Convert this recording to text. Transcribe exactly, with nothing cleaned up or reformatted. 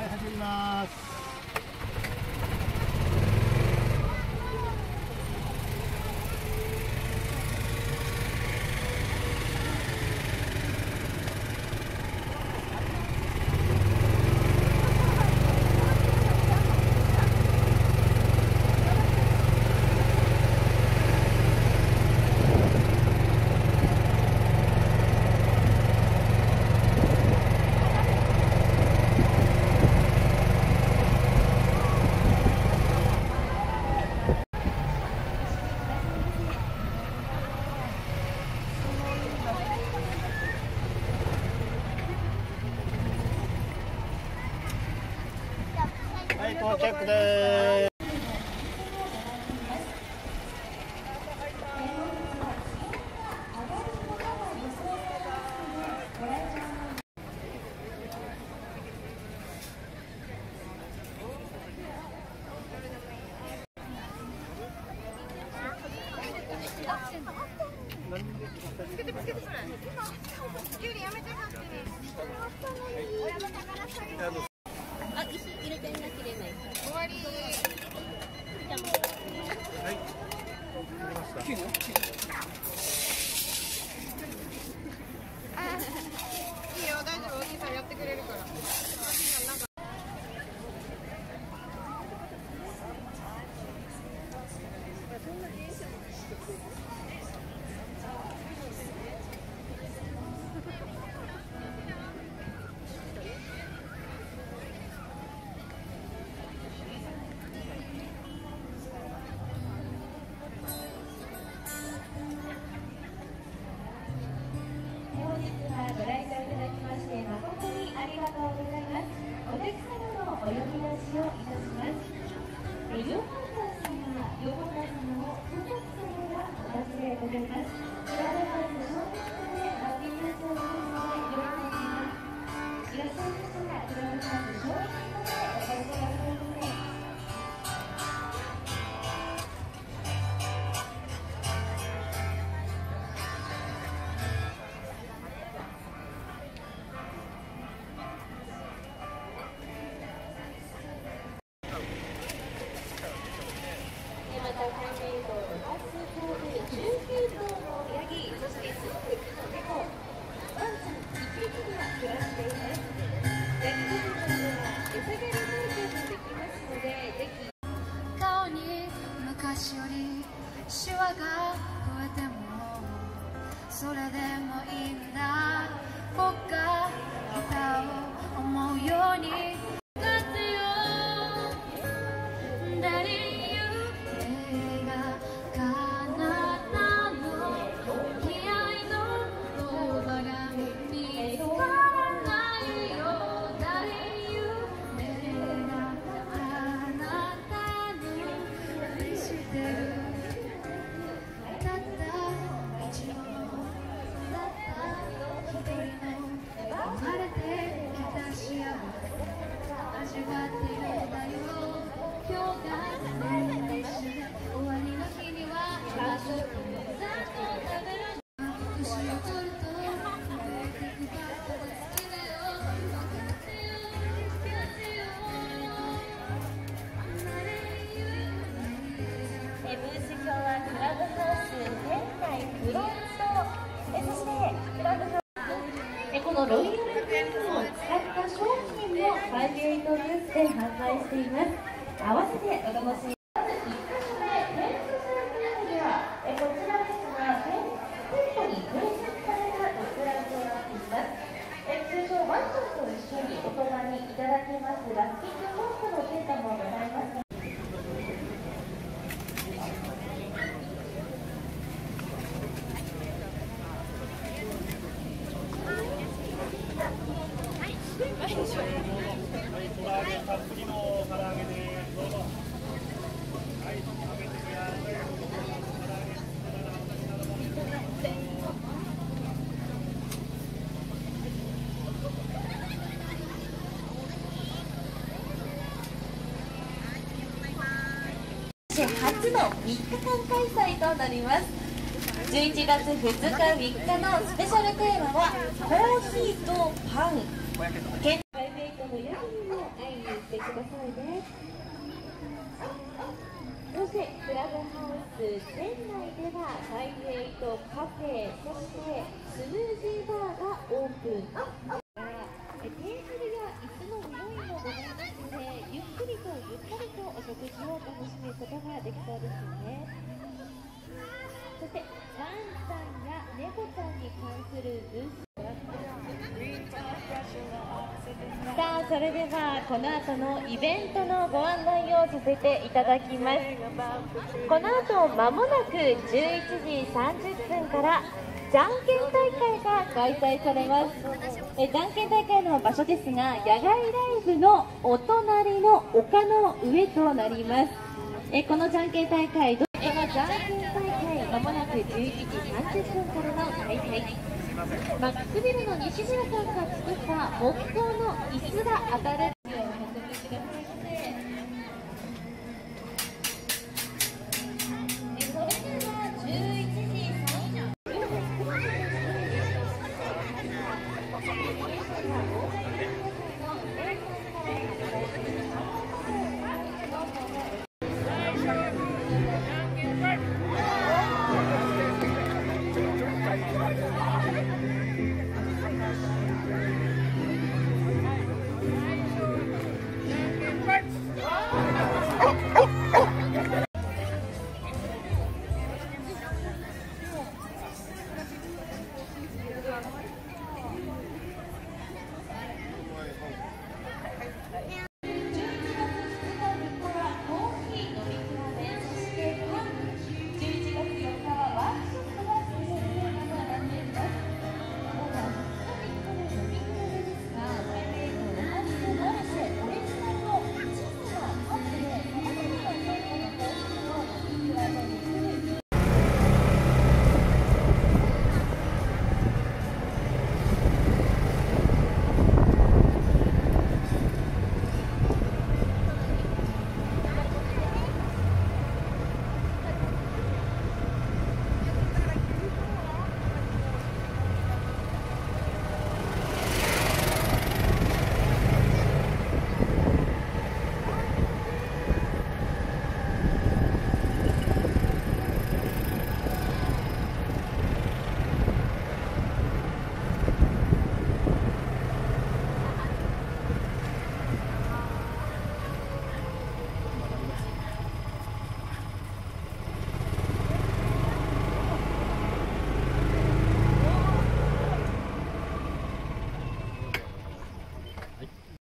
はい、始まります。はい、到着です。 あ、石入れてなければいい。終わり。 はい。入れました。 あ、いいよ、大丈夫、お兄さんやってくれるから。 ご来場いただきまして誠にありがとうございます。お客様のお呼び出しをいたします。え両方様、両方様の家族様がお訪れございます。クラブハウス小学校でハッピーナイトをお迎え両方様いらっしゃいましたらクラブハウス小学校でお尋ねくださいませ。また海面道のバス神戸中継道のヤギ、そしてさんびきの猫、ワンちゃんいっぴきが暮らしています。ヤギ牧場では餌狩り体験もできますので、ぜひ顔に昔よりシワが増えてもそれでもいいんだ。僕が歌を思うように歌ってよ。誰に言う映画彼方の気合の言葉が見つからないよ。誰に言う映画あなたに愛してる。たった一度のたった一人の生まれてきた幸せ味わってるんだよ。今日が年齢終わりの日には今すぐざっと食べる。年を取ると増えてくばっかが好きだよ。分かってよ分かってよ。 えブース表はクラブハウス店内フロント、えそしてクラブハウスえこのロイヤルテープを使った商品もファイブエイトブースで販売しています。合わせてお楽しみ。まずいっかしょめ、ペンススープではえこちらですが、ペンテントに併設されたドッグランとなっています。え通常ワンちゃんと一緒にお泊まりいただけますラッピングポストのテントもございます。 唐揚げたっぷりの唐揚げでどうぞ。はい、食べてください。 初のみっかかん開催となります。じゅういちがつふつかみっかのスペシャルテーマはコーヒーとパン。ファイブエイトのヤギの愛店内ではファイブエイトカフェ、そしてスムージーバーがオープン。テーブルや椅子の匂いもございますので、ゆっくりとゆったりとお食事を楽しむことができそうですよね。そしてワンちゃんや猫ちゃんに関するブース。さあ、それではこの後のイベントのご案内をさせていただきます。この後間もなくじゅういちじさんじゅっぷんからじゃんけん大会が開催されます。えじゃんけん大会の場所ですが、野外ライブのお隣の丘の上となります。えこのじゃんけん大会、このじゃんけん大会間もなくじゅういちじさんじゅっぷんからの開催。マックスビルの西村さんが作った目標の椅子が当たる